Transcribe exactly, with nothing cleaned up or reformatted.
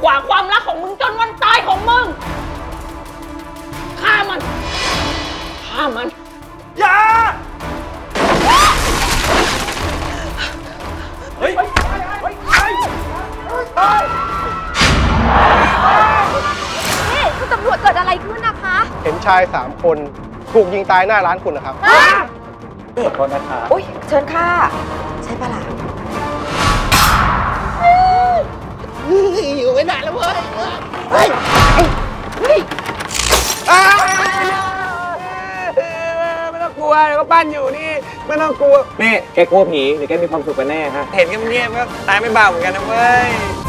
กว่าความรักของมึงจนวันตายของมึงฆ่ามันฆ่ามันอย่าเฮ้ยนี่คุณตำรวจเกิดอะไรขึ้นนะคะเห็นชายสามคนถูกยิงตายหน้าร้านคุณนะครับขอโทษนะคะอุ้ยเชิญค่ะใช่ปะล่ะอยู่ไม่ได้แล้วเว้ยเฮ้ยเฮ้ยไม่ต้องกลัวเดี๋ยวก็ปั้นอยู่นี่ไม่ต้องกลัวนี่แกกลัวผีหรือแกมีความสุขกันแน่ฮะเห็นเงียบๆก็ตายไม่เบาเหมือนกันนะเว้ย